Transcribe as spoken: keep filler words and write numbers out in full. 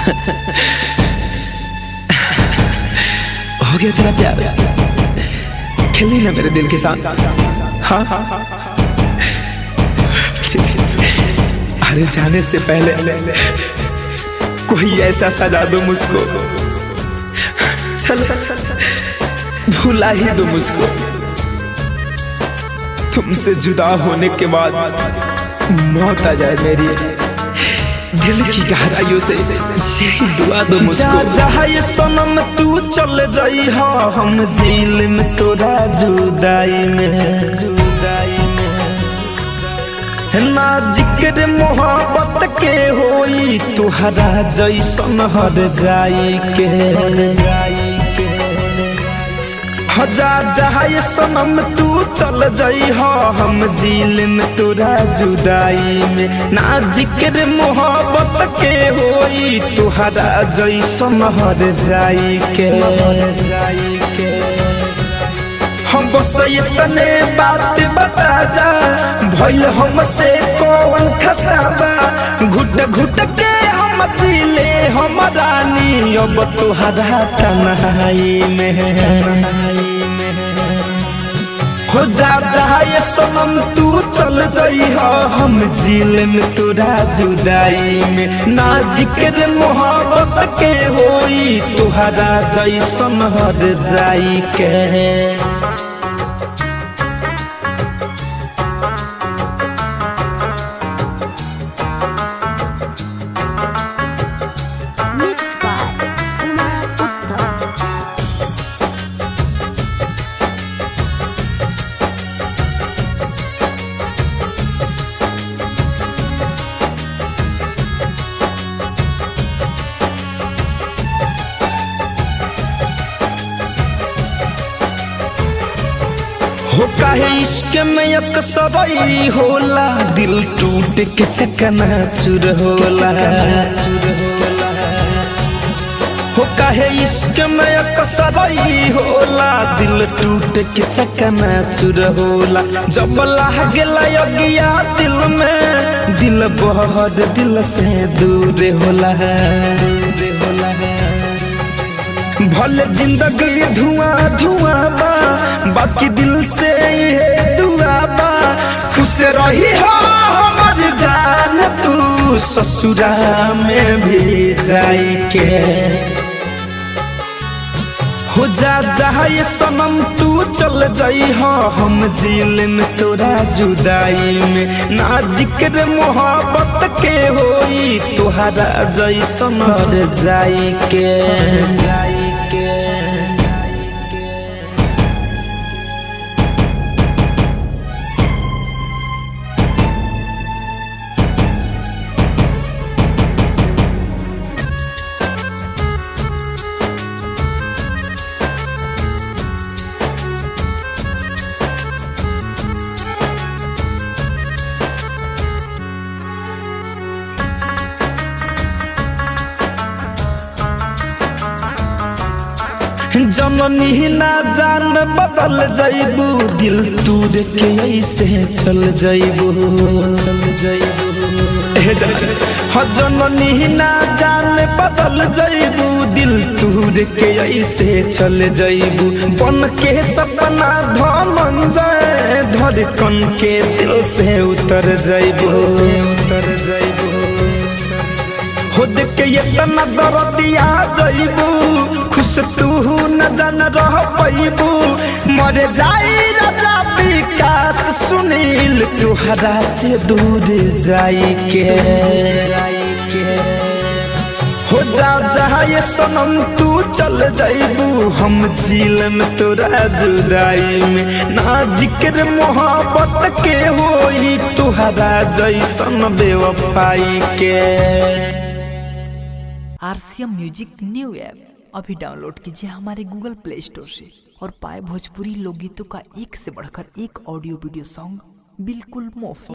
हो गया तेरा प्यार, खेली ना मेरे दिल के साथ। हाँ हाँ हाँ ठीक ठीक। अरे जाने से पहले कोई ऐसा सजा दो मुझको, चल भुला ही दो मुझको। तुमसे जुदा होने के बाद मौत आ जाए मेरी, दिल की गहराइयों से यही दुआ दो मुझको। जहाँ ये सनम तू चल जाई हा, हम जेल में तोरा जुदाई में जुदाई में ना जिक्र मोहब्बत के होई तुहरा जैसन हर जाई के हजार। जहाँ ये सनम तू चल जाई हा, हम जेल में तोरा जुदाई में ना जिक्र मोहब्बत के होई तुहरा जैसन हर जाई के जाई के। हम बस इतने बात बता जा, भइल हमसे कौन खता बा। घुट घुट के हम जिले हम रानी, अब तुहरा तन्हाई में हो जा। जा ये सनम तू चल जाई हा, हम जेल में तोरा जुदाई में ना जिक्र मोहब्बत के होई तुहरा जैसन हर जाई के। हो काहे इश्क में एक सबई होला, दिल टूट के चकना चूर होला। हो काहे इश्क में एक सबई होला, दिल टूट के चकना चूर होला। जब लाग गया दिल में, दिल बहुत दिल से दूर होला दूर होला। भले जिंदगी धुआं धुआं बा, बाकी दिल से ये दुआ बा। खुश रही हो हमर जान तू, ससुरा में भी जाई के हो जा। जहाँ ये सनम तू चल जाई हा, हम जेल में तोरा जुदाई में ना जिक्र मोहब्बत के होई तुहरा जैसन हर जाई के जाई के। जननी ना जान बदल जाइबू, दिल तूर के ऐसे चल जाइबू चल जाइबू। जननी ना जान बदल जाइबू, दिल तूर के ऐसे चल जाइबू। बन के सपना धनंजय, धड़कन के दिल से उतर जाइबू उतर जाइबू। हो देख के इतना दर्दिया जाइबू, खुश तू न जान रह पैबू। मर जाई राजा विकास सुनील तुहरा से दूर जाई के हो जा। जहाँ ये सनम तू चल जाइबू, हम जेल में तोरा जुदाई में ना जिक्र मोहब्बत के होई तुहरा जैसन बेवफाई के। आरसीएम म्यूजिक न्यू ऐप अभी डाउनलोड कीजिए हमारे गूगल प्ले स्टोर से और पाए भोजपुरी लोकगीतों का एक से बढ़कर एक ऑडियो वीडियो सॉन्ग बिल्कुल मुफ्त।